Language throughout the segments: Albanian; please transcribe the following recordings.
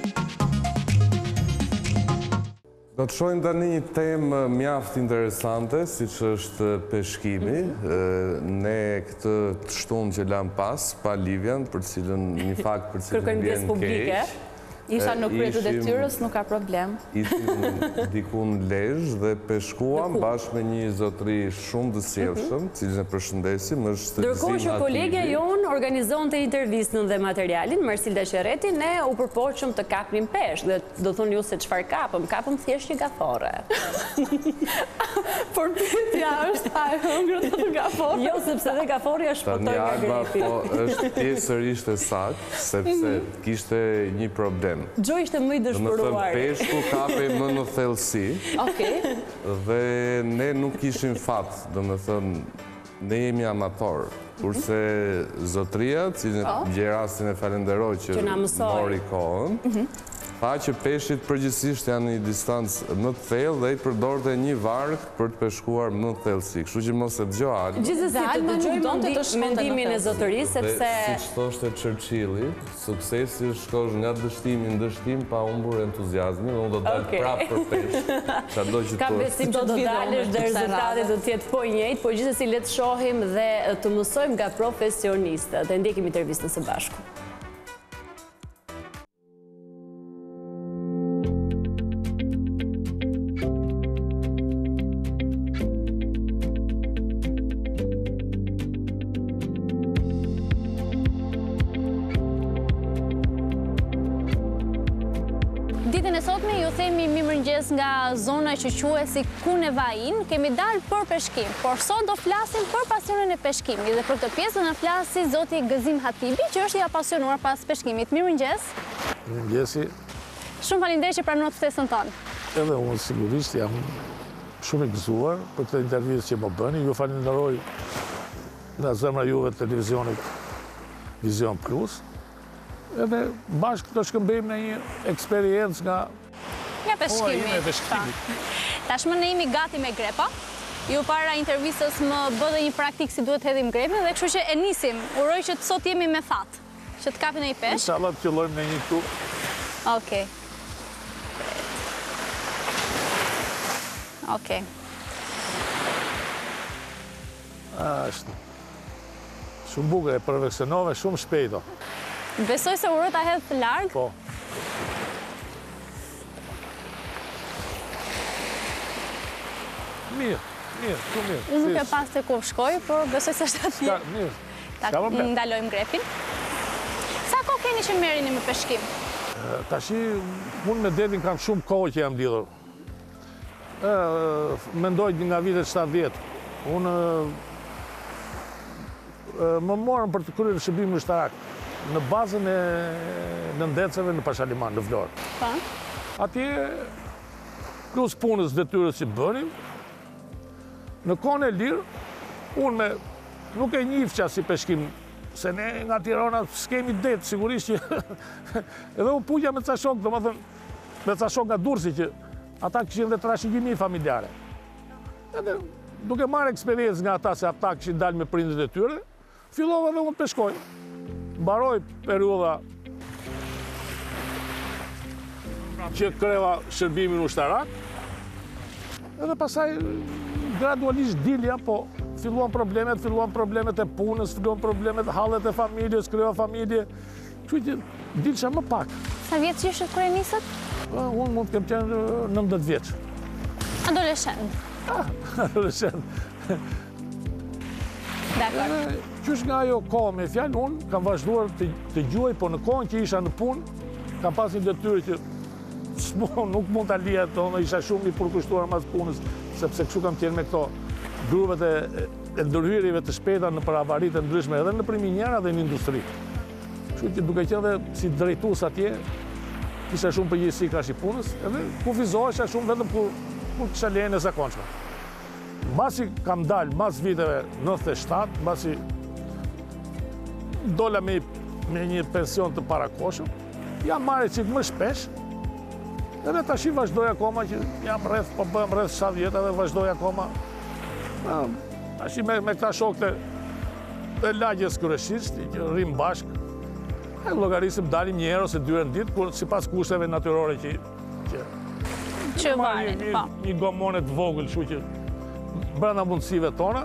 Do të shojmë tani një temë mjaft interesante, siç është peshkimi. Ne këtë të shtunë që lam pas, pa Livian, për cilën një fakt për cilën vjen keq. Isha në krye të detyrës, nuk ka problem. Ishim diku në Lezhë dhe peshkuam bashkë me një zotëri shumë të sjellshëm, cilën e përshëndesim, është Ndërkohë që kolegja jonë organizonte intervistën dhe materialin, Marsilda Qerreti, ne u përpoqëm të kapnim peshk, dhe do thonë ju se çfarë kapëm thjesht një gafore. Por pyetja është, a e hëngrët të gafore? Jo, sepse dhe gafori është shpotoj nga gripi. Po është pjesërisht e saktë, sepse kishte një problem. Gjo ishte më i dëshpëruar. Peshku kape më në thellësi dhe ne nuk ishim fat, do me thënë, ne jemi amator, kurse zotria, cilën gjej rastin e falenderoj që mori kohën, tha që peshqit përgjithsisht janë një distancë më të thellë dhe i përdorte një varg për të peshkuar më të thellësi. Kështu që mos e dëgjoj. Gjithsesi të dëgjojmë mendimin e zotërisë, sepse siç thoshte Churchilli, suksesi shkosh nga dështimi në dështim pa humbur entuziazmin, unë do dal prapë për peshk. Çado që ka besim që do dalësh dhe rezultati do të jetë po i njëjtë, por gjithsesi le të shohim dhe të mësojmë nga profesionistët. E ndjekim intervistën së bashku. Ditën e sotme ju themi mirëmëngjes nga zona që quhet si Kunevain. Kemi dalë për peshkim, por sot do flasim për pasionin e peshkimit dhe për këtë pjesë do na flasi zoti Gëzim Hatibi, që është i apasionuar pas peshkimit. Mirëmëngjes. Mirëmëngjesi. Shumë faleminderit që pranot ftesën tonë. Edhe unë sigurisht jam shumë i gëzuar për këtë intervistë që më bëni. Ju falenderoj nga zemra juve të televizionit Vizion Plus. Edhe bashkë të shkëmbejmë në një eksperiencë nga peshkimi. Tashmë ne jemi gati me grepa. Ju para intervistës më bë dhe një praktikë si duhet hedhim grepin dhe kështu që e nisim. Uroj që sot jemi me fat, që të kapim në një peshk. Inshallah të fillojmë në një këtu. Okej. Okej. Ashtë. Shumë bukur e përveksenove, shumë shpejto. Besoj se uroj ta hedh larg. Po. Mirë, shumë mirë. Unë nuk e pas të ku shkoj, por besoj se është aty. Mirë. Ta ndalojmë grepin. Sa kohë keni që merreni me peshkim? Tashi, unë me detin kam shumë kohë që jam lidhur. Mendoj nga vitet 70. Unë më morën për të kryer shërbimin ushtarak në bazën e nëndeceve në Pashaliman, në Vlorë. Atje, plus punës detyrës që bënim, në kohën e lirë, unë nuk e njifqa si peshkim, se ne nga Tirana s'kemi detë, sigurisht që edhe unë puja me ca shok, do më thënë, me ca shok nga Durrësi, që ata këshin dhe trashëgimi familjare. Edhe duke marrë eksperiencë nga ata, se ata këshin dalë me prindët e tyre, fillova dhe unë peshkoj. Mbaroj periudha që kreva shërbimin ushtarak, edhe pasaj gradualisht dilja, po filluan problemet e punës, filluan problemet hallet e familjes, kreva familje, që që dilësha më pak. Sa vjetë që ishte kërë nisët? Unë mund të kem qenë 19 vjeç. Adoleshent. Adoleshent. Dakor. Qysh nga ajo kohë me fjalë, unë kam vazhduar të gjuaj, po në kohën që isha në punë, kam pas një detyrë që nuk mund të lija, isha shumë i përkushtuar mas punës, sepse kështu kam qenë me këto grupet e ndërhyrjeve të shpejta në avarit e ndryshme, edhe në minjera dhe në industri. Kështu që duke qenë dhe si drejtues atje, kisha shumë përgjegjësi krahash i punës, edhe kufizohesha shumë vetëm kur kisha lejen e zakonshme. Mbasi kam dalë, mbas viteve 97, mbasi dola me një pension të parakoshëm, jam marrë qik më shpesh, edhe tashi vazhdoj akoma që jam rreth, po bëhem rreth 7 vjetë dhe vazhdoj akoma. Tashi me këta shokët e lagjes kryesisht, që rrim bashkë, Llogarisim dalim një herë ose 2 herë në ditë, kur sipas kushteve natyrore që varen, po. Një gomone të vogël, kështu që brenda mundësive tona.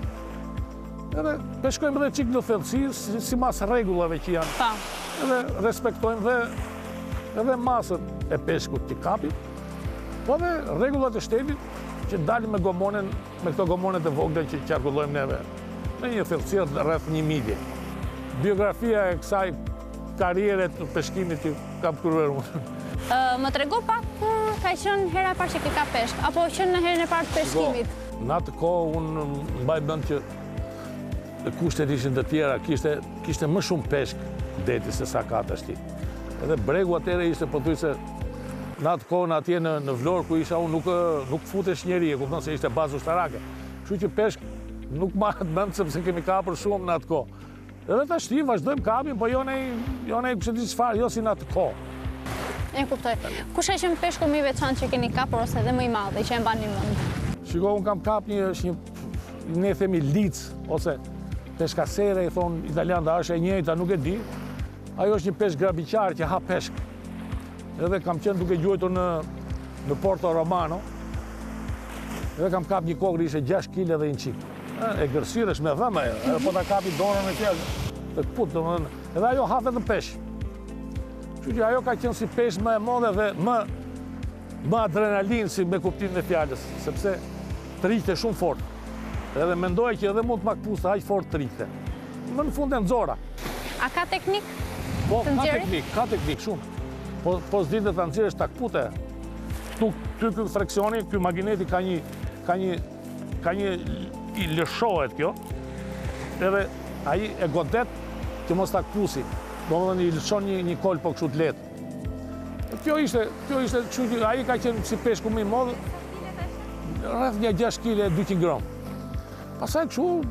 Edhe peshkojmë edhe çik në thellësi, sipas rregullave që janë. Po. Edhe respektojmë edhe masën e peshkut që kapim, po dhe rregullat e shtetit që dalim me këto gomonet e vogla që qarkullojmë neve në një thellësi rreth 1 milje. Biografia e kësaj karriere të peshkimit që kam kryer unë. Më trego pak kur ka qenë hera e parë që ke ka peshk, apo qenë në herën e parë të peshkimit? Në atë kohë unë mbaj mend që kushtet ishin të tjera, kishte më shumë peshk deti se sa ka tashti. Edhe bregu atëre ishte pothuajse në atë kohë atje në Vlorë ku isha unë nuk futesh njeri, e kupton se ishte bazë ushtarake. Kështu që peshk nuk marrët mend sepse kemi kapur shumë në atë kohë. Edhe tashti vazhdojmë kapim, po jo ne kështë di çfarë, jo si në atë kohë. E kuptoj. Kush ka qenë peshku më i veçantë që keni kapur ose edhe më i madh që e mbani mend? Shiko, unë kam kap ne themi lic ose peshkasere, i thonë italian, da është e njëjta, nuk e di. Ajo është një peshk grabiqar që ha peshk. Edhe kam qenë duke gjuajtur në Porto Romano. Edhe kam kap një kokër ishte 6 kg dhe 1 qik. E gërësirësh me dhëmë ajo, edhe po ta kapi donën e tjera. Edhe ajo ha vetëm peshk. Që ajo ka qenë si peshk më e modhe dhe më adrenalin si me kuptimin e fjalës, sepse triqte shumë fort. Edhe mendoj që edhe mund të makpuste, aq fort triqte. Më në fund e nxora. A ka teknik? Po, ka teknik shumë. Po s'ditë të nxjerrësh ta kpute. Ty ky freksioni, ky magineti ka një i lëshohet kjo. Edhe ai e godet që mos ta kpusi. Domethënë i lëshon një kol po kështu të lehtë. Kjo ishte, ai ka qenë si peshku më i madh, rreth 6 kg 200 gram. Pastaj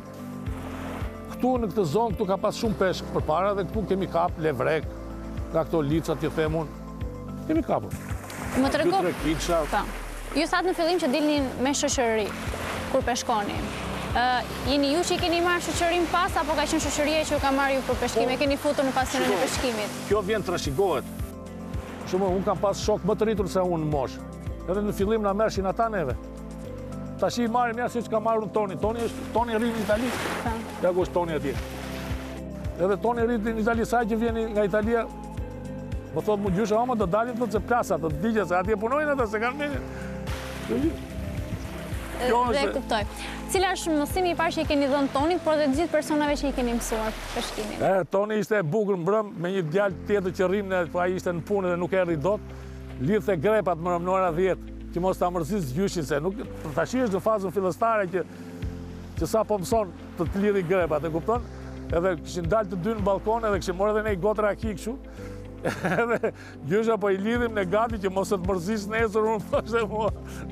këtu në këtë zonë këtu ka pas shumë peshk përpara dhe këtu kemi kap levrek, nga këto licat që them unë. Kemi kapur. Më trego. Po. Ju thatë në fillim që dilnin me shoqëri kur peshkoni. Jeni ju që i keni marrë shoqërim pas, apo ka qenë shoqëria që ju ka marrë ju për peshkim, e keni futur në pasionin e peshkimit? Kjo vjen trashëgohet. Shumë, unë kam pas shok më të rritur se unë në moshë. Edhe në fillim na merrshin ata neve. Tash i marrim ja siç ka marrur Toni. Toni rri në Itali. Ja ku është Toni atje. Edhe Toni rri në Itali sa që vjen nga Italia. Më thotë mu gjyshe, ama do dalim të plasa, të digje, se atje punojnë ata, se kanë me. Dhe kuptoj. Cila është mësimi i parë që i keni dhënë Tonit, por dhe gjithë personave që i keni mësuar peshkimin? Toni ishte e bukur mbrëm, me një djalë tjetër që rrimne, po ai ishte në punë dhe nuk erdhi dot. Lidhte grepat më në ora 10, që mos ta mërzis gjyshin, se nuk tash është në fazën fillestare që sa po mëson të lidhi grepat, e kupton? Edhe kishin dalë të dy në balkon, edhe kishin marrë edhe ne gotra aki kështu. Edhe gjysha po i lidhim në gati që mos të mërzis nesër, unë thoshte mua.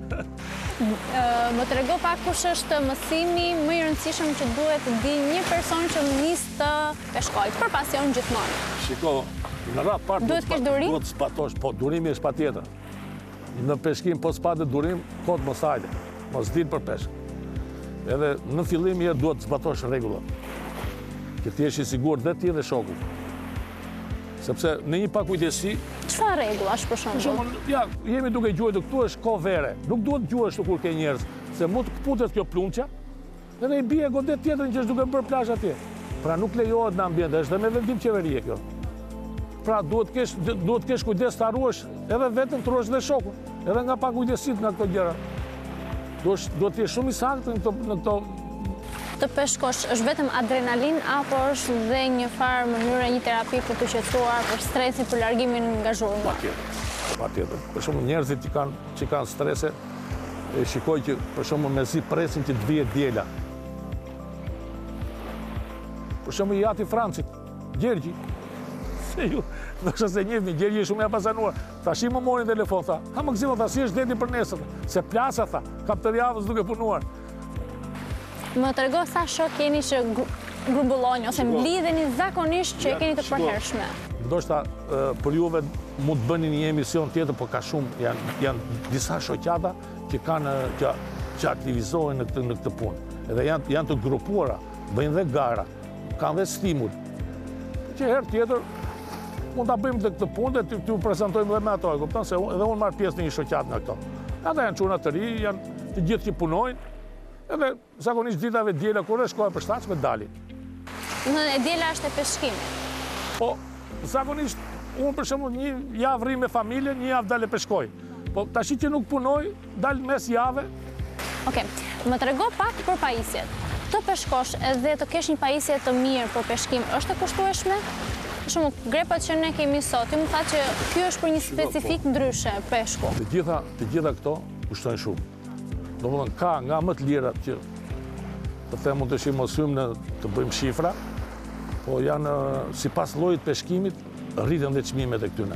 Më trego pak kush është mësimi më i rëndësishëm që duhet të di një person që nis të peshkojë, për pasion gjithmonë. Shiko, në radhë parë duhet kesh durim? Duhet zbatosh, po durimi është patjetër. Në peshkim po s'patë durim, kot mos hajde, mos dil për peshk. Edhe në fillim duhet të zbatosh rregullat. Që ti jesh i sigurt dhe ti dhe shoku. Sepse në një pakujdesi... Çfarë rregullash për shembull? Ja, jemi duke gjuajtur, këtu është kohë vere. Nuk duhet gjuash kur ke njerëz, se mund të kputet kjo plumqa, edhe i bie godet tjetrin që është duke bërë plazh atje. Pra nuk lejohet në ambient, është dhe me vendim qeverie kjo. Pra duhet kesh kujdes të harruash edhe vetëm të ruash dhe shokun, edhe nga pakujdesit nga këto gjëra. Duhet të jesh shumë i saktë në këto të peshkosh është vetëm adrenalin, apo është dhe një farë mënyrë një terapi për të qetësuar, për stresin, për largimin nga zhurma? Patjetër. Për shumë njerëzit që kanë strese, shikoj që për shumë mezi presin që të vijet djela. Për shumë i ati Francit, Gjergji. Se ju, nështë se njëfni, Gjergji shumë e pasanuar. Ta shi më morin telefon, tha, ha më këzimo, tha, si është deti për nesër, se plasa, tha, kap të javës duke punuar. Më të rego sa shok keni që grumbulloni, ose mblidheni zakonisht që e keni të përhershme? Ndoshta për juve mund të bëni një emision tjetër, por ka shumë, janë disa shoqata që aktivizohen në këtë punë. Edhe janë të grupuara, bëjnë dhe gara, kanë dhe stimul. Që herë tjetër mund ta bëjmë këtë punë dhe t'ju prezantojmë edhe me ato, e kupton se edhe unë marr pjesë në një shoqat nga këto. Ata janë çuna të ri, janë të gjithë që punojnë, edhe zakonisht ditave diela kur është koha e përshtatshme dalin. E diela është e peshkimit. Po, zakonisht unë për shembull një javë rri me familjen, një javë dalë peshkoj. Po tash që nuk punoj, dal mes jave. Okej, më trego pak për pajisjet. Të peshkosh edhe të kesh një pajisje të mirë për peshkim, është e kushtueshme? Për shembull, grepat që ne kemi sot, ti më tha që ky është për një specifik ndryshe peshku. Të gjitha këto kushtojnë shumë. Domethënë ka nga më të lirat që të them mund të shimosim në të bëjmë shifra, po janë sipas llojit peshkimit rriten dhe çmimet e këtyre.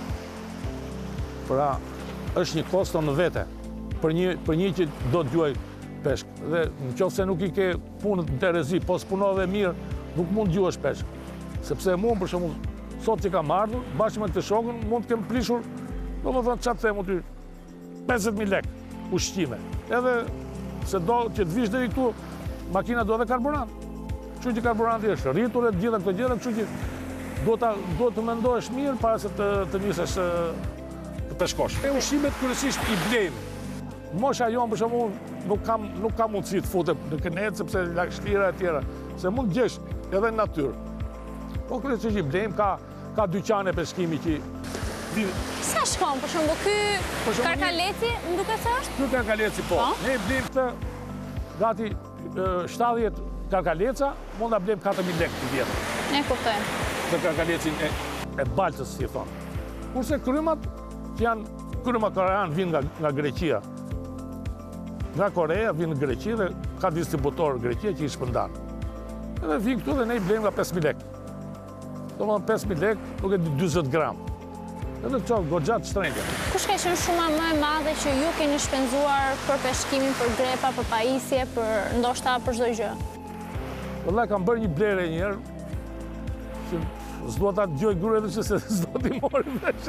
Pra, është një kosto në vete për një që do të gjuaj peshk. Dhe nëse nuk i ke punën në terezi, po s'punove mirë, nuk mund të gjuash peshk. Sepse mua për shembull, sot që kam ardhur, bashkë me të shokën, mund të kem prishur, domethënë çfarë them aty, 50.000 lekë ushqime. Edhe se do që të vish deri këtu, makina do edhe karburant. Kështu që karburanti është rritur e gjitha këto gjëra, kështu që do të mendohesh mirë para se të nisesh të peshkosh. E ushqimet kryesisht i blejmë. Mosha jonë për shembull nuk ka mundësi të futet në kënec sepse lagshtira e tjera, se mund të gjesh edhe në natyrë. Po kryesisht i blejmë, ka dyqane peshkimi që Sa shkon, për shembull, ky karkaleci, më duket se është? Ky karkaleci po. Ne blejmë këtë gati 70 karkaleca, mund ta blejmë 4.000 lekë të vjetër. Ne kuptoj. Të karkalecin e balcës, si thonë. Kurse krymat, që janë kryma korean, vinë nga Greqia. Nga Korea vinë në Greqi dhe ka distributor Greqia që i shpërndan. Edhe vinë këtu dhe ne i blejmë nga 5.000 lekë. Domethënë 5.000 lekë nuk e di 40 gram. Edhe ço goxhat shtrenjtë. Kush ka qenë shuma më e madhe që ju keni shpenzuar për peshkimin, për grepa, për pajisje, për ndoshta për çdo gjë? Valla kam bërë një blerë një herë. Që s'do ta dëgjoj gruaja edhe se s'do t'i morë vesh.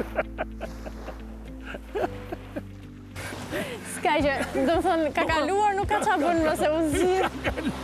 Ska gjë, do të thonë ka kaluar, nuk ka çfarë bën nëse u zgjidh.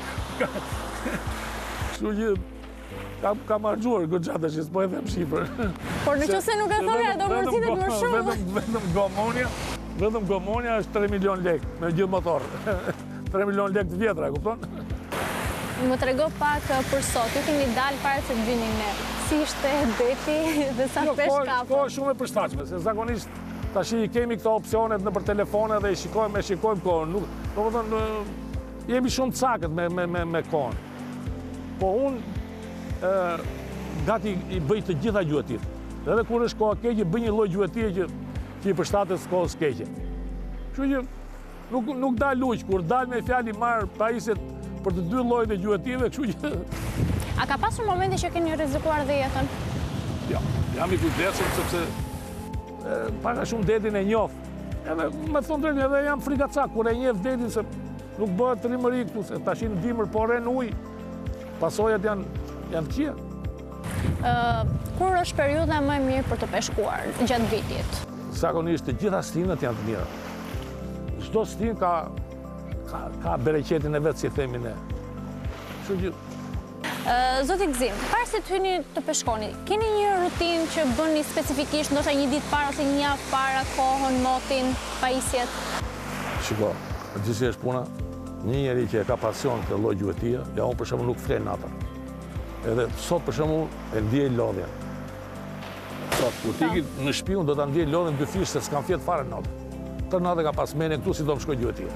Kështu që kam harxuar goxhat tash, s'po e them shifër. Por nëse nuk e thonë, do mërzitet më shumë. Vetëm gomonia është 3 milion lekë me gjithë motor. 3 milion lekë të vjetra, kupton? Më trego pak për sot, ju keni dalë para se të vini ne. Si ishte deti dhe sa pesh kapën? Po shumë e përshtatshme, se zakonisht tash i kemi këto opsionet nëpër telefone dhe i shikojmë kohën. Domethënë jemi shumë të sakët me kohën. Po unë gati i bëj të gjitha gjuetit. Edhe kur është koha keqe, bëj një lloj gjuetie që i përshtatet kohës keqe. Kështu që nuk dal luq, kur dal me fjalë marr pajisjet për të dy llojet e gjuetive, kështu që A ka pasur momente që keni rrezikuar dhe jetën? Jo, jam i kujdesshëm sepse paka shumë detin e njoh. Edhe me thonë drejtë, edhe jam frikacak kur e njeh detin se nuk bëhet trimëri këtu, se tash në dimër po rren ujë. Pasojat janë të këqija. Kur është periudha më e mirë për të peshkuar gjatë vitit? Zakonisht të gjitha stinët janë të mira. Çdo stin ka bereqetin e vet, si themi ne. Kështu që Zoti Gzim, para se të hyni të peshkoni, keni një rutinë që bëni specifikisht, ndoshta një ditë para ose një javë para, kohën, motin, pajisjet? Shiko, gjithsesi është puna, një njeri që e ka pasion të lloj gjuetie, ja unë për shembull nuk flen natën. Edhe sot për shembull e ndjej lodhjen. Sot kur tiki në shtëpi unë do ta ndjej lodhjen dy fish se s'kam fjet fare natë. Të natë ka pas mendje këtu si do të shkoj gjuetie.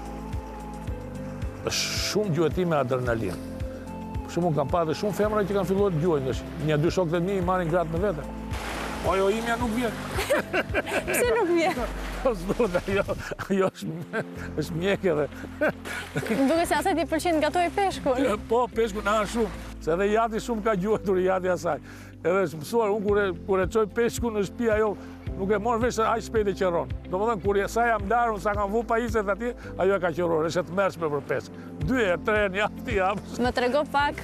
Është shumë gjueti me adrenalinë. Shumë kam parë shumë femra që kanë filluar të gjuajnë. Një dy shokët e mi i marrin gratë me vete. Po ajo imja nuk vjen. Pse nuk vjen? Ajo është mjek edhe. Më duket se asaj ti pëlqen gatoj peshkun. Po, peshkun shumë. Se edhe jati shumë ka gjuajtur jati asaj. Edhe është mësuar, unë kur e çoj peshkun në shtëpi ajo nuk e morë vesh se aq shpejt e qeron. Domethënë kur sa jam larë, sa kam vu pajisjet atje, ajo e ka qeror, është e tmerrshme për peshk. 2 herë, 3 herë, një javë, javë. Më trego pak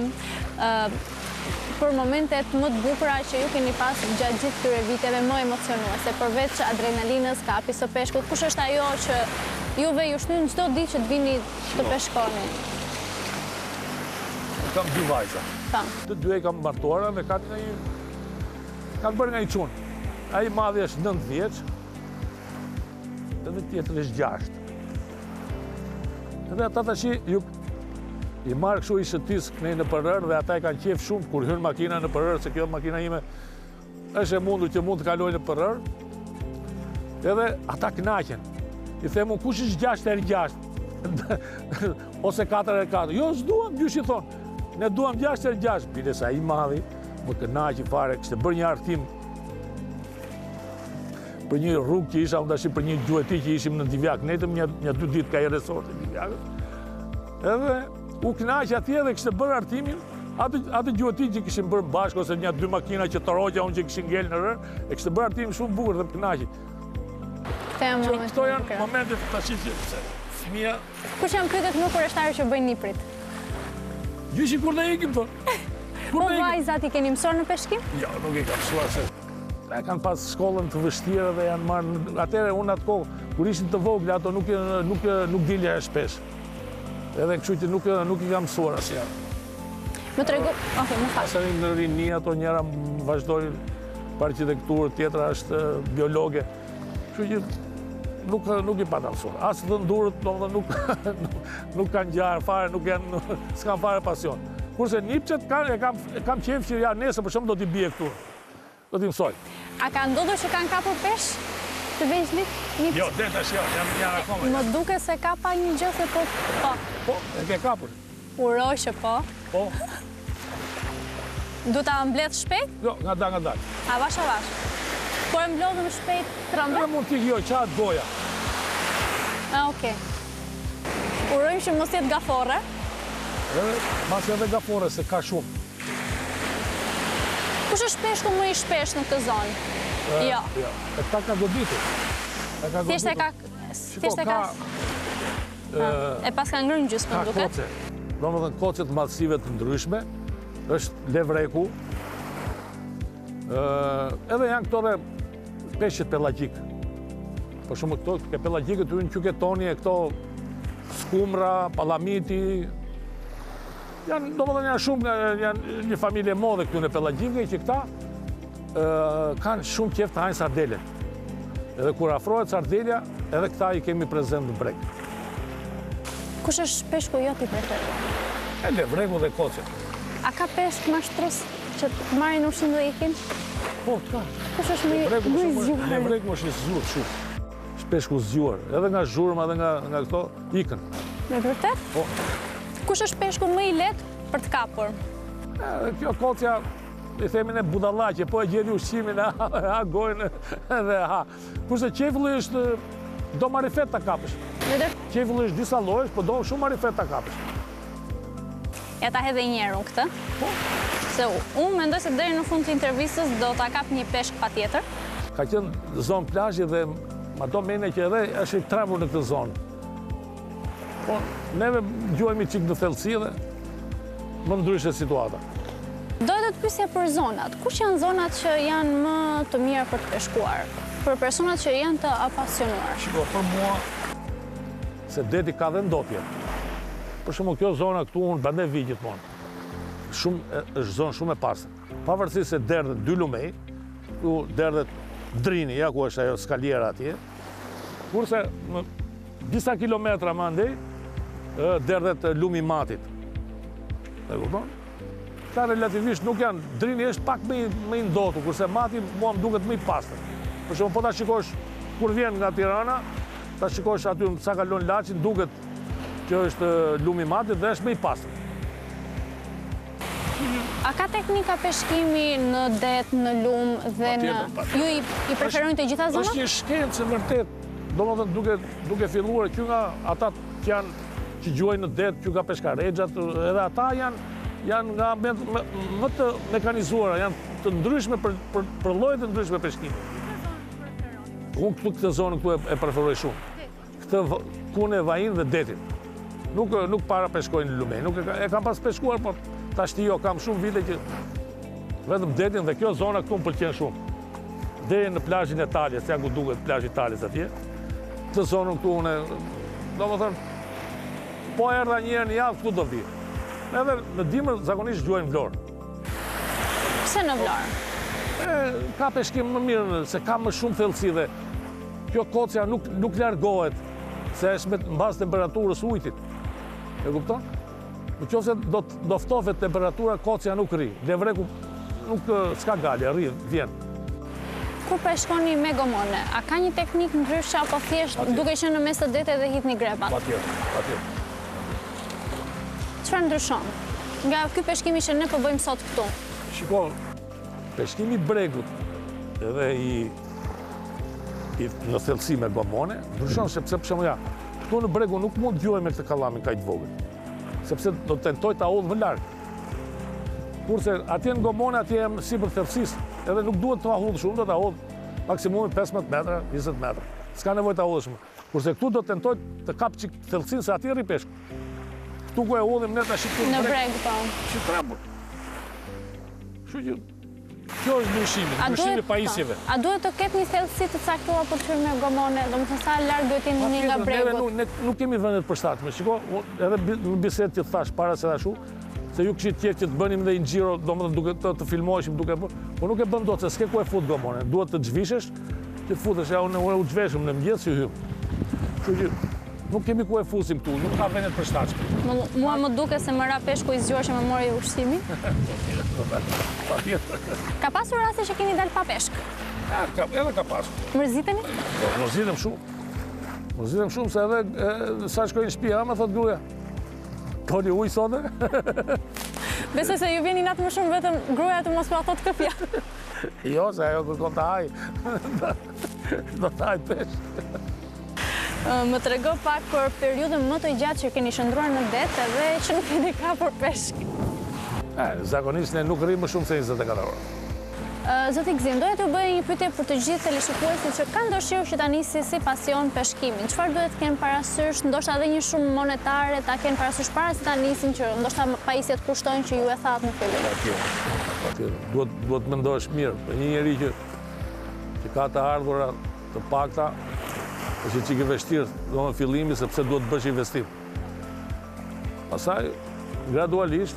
për momentet më të bukura që ju keni pasur gjatë gjithë këtyre viteve më emocionuese, përveç adrenalinës, kapjes së peshkut, kush është ajo që juve ju shtyn çdo ditë që të vini të peshkoni? Kam 2 vajza. Tam. Të 2 kam martuara dhe ka kanë bërë nga i qunë. Ai madhi është 9 vjeç, edhe tjetër është 6. Edhe ata tash i marrë kështu i shëtis kënej në përrër dhe ata i kanë qef shumë kur hynë makina në përrër, se kjo makina ime është e mundur që mund të kaloj në përrër. Edhe ata knaqen. I themu, kush është 6x6? Ose 4x4. Jo, s'duam, gjysh i thonë. Ne duam 6x6. Bile sa i madhi, më knaqi fare, kështë bërë një artim për një rrugë që isha, unë për një gjueti që ishim në Divjak. Netëm një 2 ditë ka i resort e Divjakët. Edhe u knaqi atje dhe kështë bërë artimin, atë gjueti që këshim bërë bashkë, ose një 2 makina që të rogja unë që këshim ngellë në rrë, e kështë bërë artimin shumë bukur dhe më knaqi. Këto janë momentet të tashi që fëmija... Kush janë pyetet më kurështarë që bëjnë niprit? Gjyshi kur dhe ikim to. Po vajzat i keni mësuar në peshkim? Jo, nuk i kam mësuar se... E kanë pas shkollën të vështirë dhe janë marrë... Atere unë atë kohë, kur ishin të vogle, ato nuk dilja e shpesh. Edhe kështu që nuk i kam mësuar asë janë. Më tregu... Oke, më faqë. Asë në rini, ato njëra vazhdojnë për arkitekturë, tjetra është biologe. Kështu që nuk i pata mësuar. Asë të ndurët, nuk kanë gjarë fare, s'kan fare pasion. Kurse nipqet kam qef që ja nesë, për shumë do t'i bje këtu. Do t'i mësoj. A ka ndodhur që kanë kapur pesh të veçlit? Jo, deta është jo, janë akome. Më duke se ka pa një gjë se po... Po, e ke kapur. Uroj që po. Po. Du ta mbledh shpejt? Jo, nga da. Avash. Por e mblodhëm shpejt trëmbë? Në mund t'i kjo qatë goja. Okej. Urojmë që mos jetë gafore. Mas edhe gafore, se ka shumë. Kush është peshku më i shpesh në këtë zonë? Jo. E ta ka goditur. Thjesht e ka... E pas ka ngrënë gjysmë, më duket? Ka koce. Do më thënë kocet madhësive të ndryshme, është levreku. Edhe janë këto dhe peshqet pelagjik. Për shumë këto, ke pelagjikët të unë quketoni e këto skumra, palamiti. Do më thënë janë shumë, janë një familje modhe këtu në pelagjike, që këta kanë shumë qef të hajnë sardelet. Edhe kur afrohet sardelja, edhe këta i kemi prezent në breg. Kush është peshku jo t'i preferuar? E levregu dhe kocet. A ka peshk mashtrus që të marrin ushqim dhe ikin? Po, t'ka. Kush është më i zgjuar? Levregu është një zgjur shumë. Është peshku zgjuar. Edhe nga zhurma dhe nga këto, ikën. Me vërtet? Po. Kush është peshku më i lehtë për të kapur? Kjo kocja, i themin e budallaqe, po e gjeni ushqimin, ha gojnë edhe ha. Kurse qefulli është, do marifet të kapësh. Qefulli është disa lojsh, po do shumë marifet të kapësh. Ja ta hedhe njerë unë këtë. Se unë mendoj se deri në fund të intervistës do ta kap një peshk pa tjetër. Ka qenë zonë plazhi dhe ma do mene që edhe është i trembur në këtë zonë. Po, neve gjuajmi qikë në thellësi dhe më ndryshe situata. Dojtë të pysja për zonat. Kush janë zonat që janë më të mira për të peshkuar? Për personat që janë të apasionuar? Shiko, për mua, se deti ka dhe ndopje. Për shumë, kjo zona këtu unë bënde vigjit monë. është zonë shumë e pasër. Pavarësisht se derdhet 2 lumej, ku derdhet Drini, ja ku është ajo skaliera atje, kurse disa kilometra më andej, derdhet lumi Matit. E kupton? Ta relativisht nuk janë, Drini është pak më i ndotur, kurse Mati mua më duket më i pastër. Për shembull, po ta shikosh kur vjen nga Tirana, ta shikosh aty sa kalon Laçin, duket që është lumi Matit dhe është më i pastër. A ka teknika peshkimi në det, në lum dhe në... Ju i preferojnë të gjitha zonat? Është një shkencë e vërtet. Domethënë duke filluar që nga ata që gjuajnë në det, që nga peshkarexhat, edhe ata janë nga më të mekanizuara, janë të ndryshme për lloje të ndryshme peshkimi. Unë këtë zonë këtu e preferoj shumë. Këtë punë e vajin dhe detin. Nuk para peshkojnë në lumej. Nuk e kam pas peshkuar, po tashti jo, kam shumë vite që vetëm detin dhe kjo zona këtu më pëlqen shumë. Deri në plazhin e Taljes, ja ku duket plazhi i Taljes atje. Këtë zonën këtu unë, domethënë, po erdha një herë në javë, këtu do vi. Edhe në dimër zakonisht gjuajnë Vlorë. Pse në Vlorë? Ka peshkim më mirë, se ka më shumë thellësi dhe kjo kocja nuk largohet, se është në bazë temperaturës ujtit. E kupton? Në qoftë se do ftofet temperatura, kocja nuk rri. Levreku nuk s'ka galje, rri, vjen. Kur peshkoni me gomone, a ka një teknik ndryshe apo thjesht duke qenë në mes të detit dhe hitni grepat? Patjetër. Çfarë ndryshon? Nga ky peshkimi që ne po bëjmë sot këtu. Shiko, peshkimi bregut edhe në thellësi me gomone, ndryshon sepse për shembull këtu në bregu nuk mund t'gjuhej me këtë kallamin kaq të vogël. Sepse do tentoj ta udh më larg. Kurse atje në gomone atje jam sipër thellësisë, edhe nuk duhet ta udh shumë, do ta udh maksimumi 15 metra, 20 metra. S'ka nevojë ta udhësh më. Kurse këtu do tentoj të kap çik thellësinë se atje rri peshku. Këtu ku e udhim ne tash këtu në breg, po. Si trembur. Kjo është ndryshimi pajisjeve. A duhet të ketë një thellësi të caktuar për të hyrë me gomone, domethënë sa larg duhet jeni një nga bregut? Ne nuk kemi vende të përshtatshme. Shiko, edhe në bisedë që thash para se tashu, se ju kishit tjekë që të bënim dhe një xhiro, domethënë duke të filmoheshim duke bërë, po nuk e bën dot se s'ke ku e fut gomone. Duhet të zhvishesh, që futesh, ja unë u zhveshëm në mëngjes si hym. Kështu që nuk kemi ku e fusim këtu, nuk ka vende të përshtatshme. Mua më duke se më ra peshku i zgjuar që më mori ushqimi. Ka pasur raste që keni dalë pa peshk? Edhe ka pasur. Mërziteni? Mërzitem shumë. Mërzitem shumë se edhe sa shkoj në shtëpi, më thot gruaja. Toni ujë sote? Besoj se ju vjeni natë më shumë vetëm gruaja të mos ma thot këtë fjalë. Jo, se ajo kërkon të haj. Do të haj peshk. Më trego pak për periudhën më të gjatë që keni shëndruar në det edhe që nuk keni kapur peshk. Zakonisht ne nuk rrim më shumë se 24 orë. Zoti Gzim, doja t'ju bëj një pyetje për të gjithë teleshikuesit që kanë dëshirë që ta nisi si pasion peshkimin. Çfarë duhet të kenë parasysh, ndoshta edhe një shumë monetare, ta kenë parasysh para se ta nisin që ndoshta pajisjet kushtojnë që ju e thatë në fillim? Patjetër. Duhet mendosh mirë. Për një njerëz që ka të ardhura të pakta, është që ke vështirë do në fillimi sepse duhet të bësh investim. Pastaj gradualisht.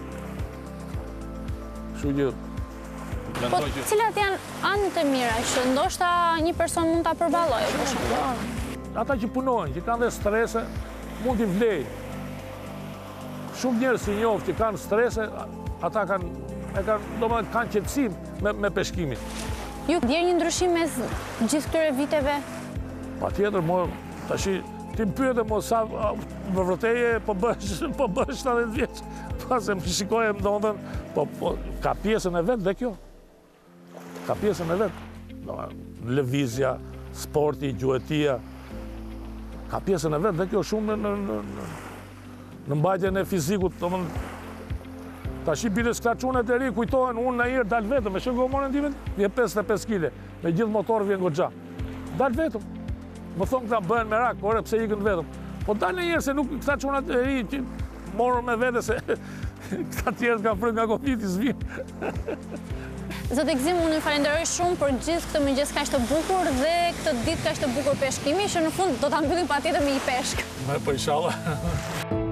Kështu që po cilat janë anët e mira që ndoshta një person mund ta përballojë për shembull? Ata që punojnë, që kanë dhe strese, mund t'i vlej. Shumë njerëz si njoh që kanë strese, ata kanë qetësim me peshkimin. Ju ndjer një ndryshim mes gjithë këtyre viteve? Patjetër, tash ti më pyete sa më vërteje po bësh 70 vjeç. Pas e më shikojem domethënë, po ka pjesën e vet dhe kjo. Ka pjesën e vet. Lëvizja, sporti, gjuetia. Ka pjesën e vet dhe kjo shumë në mbajtjen e fizikut, domethënë. Tash i bile sklaçunet e ri kujtohen, unë na herë dal vetëm, e shën gomonën timen, vjen 55 kg, me gjithë motor vjen goxha. Dal vetëm. Më thonë këta bëhen me rak, ore pse ikën vetëm. Po dal në herë se nuk këta çunat e ri që morën me vete se këta tjerët ka fryrë nga Covid-i s'vjen. Zoti Gzim, unë ju falenderoj shumë për gjithë këtë mëngjes kaq të bukur dhe këtë ditë kaq të bukur peshkimi, që në fund do ta mbyllim patjetër me një peshk. Po inshallah.